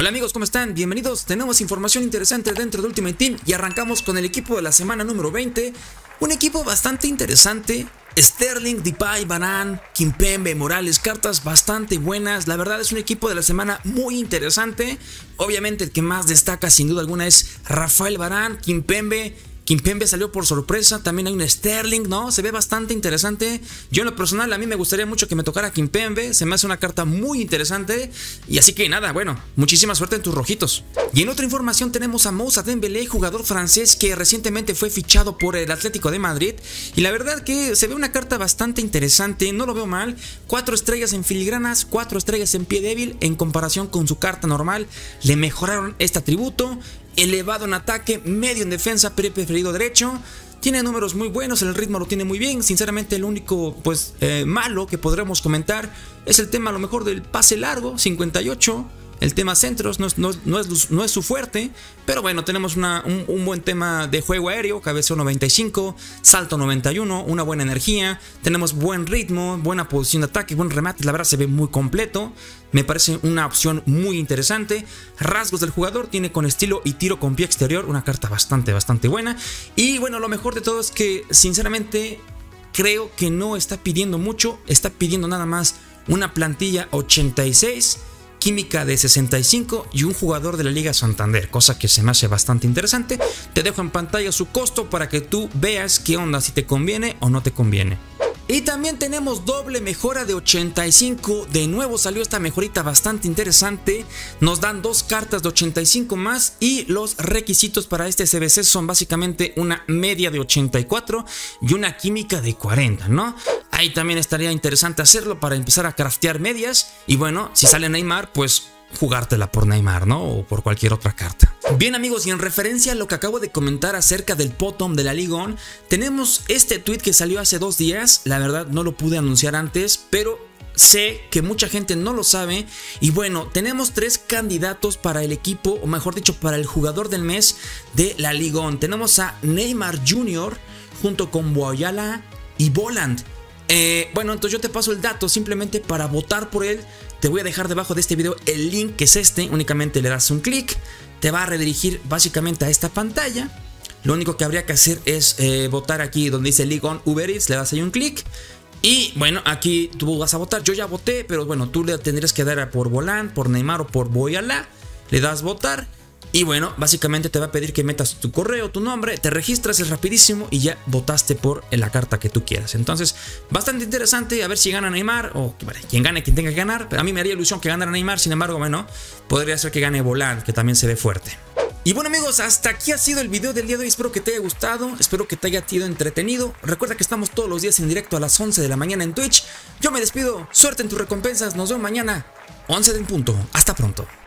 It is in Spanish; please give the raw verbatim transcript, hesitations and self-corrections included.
Hola amigos, ¿cómo están? Bienvenidos, tenemos información interesante dentro de Ultimate Team y arrancamos con el equipo de la semana número veinte. Un equipo bastante interesante. Sterling, Depay, Varane, Kimpembe, Morales, cartas bastante buenas. La verdad es un equipo de la semana muy interesante. Obviamente el que más destaca sin duda alguna es Rafael Varane, Kimpembe. Kimpembe salió por sorpresa, también hay un Sterling, ¿no? Se ve bastante interesante. Yo en lo personal a mí me gustaría mucho que me tocara Kimpembe, se me hace una carta muy interesante. Y así que nada, bueno, muchísima suerte en tus rojitos. Y en otra información tenemos a Moussa Dembélé, jugador francés que recientemente fue fichado por el Atlético de Madrid. Y la verdad que se ve una carta bastante interesante, no lo veo mal. Cuatro estrellas en filigranas, cuatro estrellas en pie débil. En comparación con su carta normal, le mejoraron este atributo. Elevado en ataque, medio en defensa, pero preferido derecho. Tiene números muy buenos, el ritmo lo tiene muy bien. Sinceramente el único pues eh, malo que podremos comentar es el tema a lo mejor del pase largo, cincuenta y ocho. El tema centros no es, no, no es, no es su fuerte, pero bueno, tenemos una, un, un buen tema de juego aéreo, cabeceo noventa y cinco, salto noventa y uno, una buena energía, tenemos buen ritmo, buena posición de ataque, buen remate, la verdad se ve muy completo, me parece una opción muy interesante. Rasgos del jugador, tiene con estilo y tiro con pie exterior, una carta bastante, bastante buena. Y bueno, lo mejor de todo es que sinceramente creo que no está pidiendo mucho, está pidiendo nada más una plantilla ochenta y seis, química de sesenta y cinco y un jugador de la Liga Santander, cosa que se me hace bastante interesante. Te dejo en pantalla su costo para que tú veas qué onda, si te conviene o no te conviene. Y también tenemos doble mejora de ochenta y cinco, de nuevo salió esta mejorita bastante interesante. Nos dan dos cartas de ochenta y cinco más y los requisitos para este C B C son básicamente una media de ochenta y cuatro y una química de cuarenta, ¿no? Ahí también estaría interesante hacerlo para empezar a craftear medias. Y bueno, si sale Neymar, pues jugártela por Neymar, ¿no? O por cualquier otra carta. Bien amigos, y en referencia a lo que acabo de comentar acerca del Potom de la Ligue uno, tenemos este tweet que salió hace dos días. La verdad no lo pude anunciar antes, pero sé que mucha gente no lo sabe. Y bueno, tenemos tres candidatos para el equipo, o mejor dicho, para el jugador del mes de la Ligue uno. Tenemos a Neymar junior junto con Boyala y Voland. Eh, bueno, entonces yo te paso el dato simplemente para votar por él. Te voy a dejar debajo de este video el link, que es este. Únicamente le das un clic, te va a redirigir básicamente a esta pantalla. Lo único que habría que hacer es eh, votar aquí donde dice Ligue uno Uber Eats, le das ahí un clic. Y bueno, aquí tú vas a votar. Yo ya voté, pero bueno, tú le tendrías que dar por Volant, por Neymar o por Boyala. Le das votar. Y bueno, básicamente te va a pedir que metas tu correo, tu nombre, te registras, es rapidísimo y ya votaste por la carta que tú quieras. Entonces, bastante interesante, a ver si gana Neymar o vale, quien gane, quien tenga que ganar. Pero a mí me haría ilusión que ganara Neymar, sin embargo, bueno, podría ser que gane Volant, que también se ve fuerte. Y bueno amigos, hasta aquí ha sido el video del día de hoy, espero que te haya gustado, espero que te haya sido entretenido. Recuerda que estamos todos los días en directo a las once de la mañana en Twitch. Yo me despido, suerte en tus recompensas, nos vemos mañana, once en punto, hasta pronto.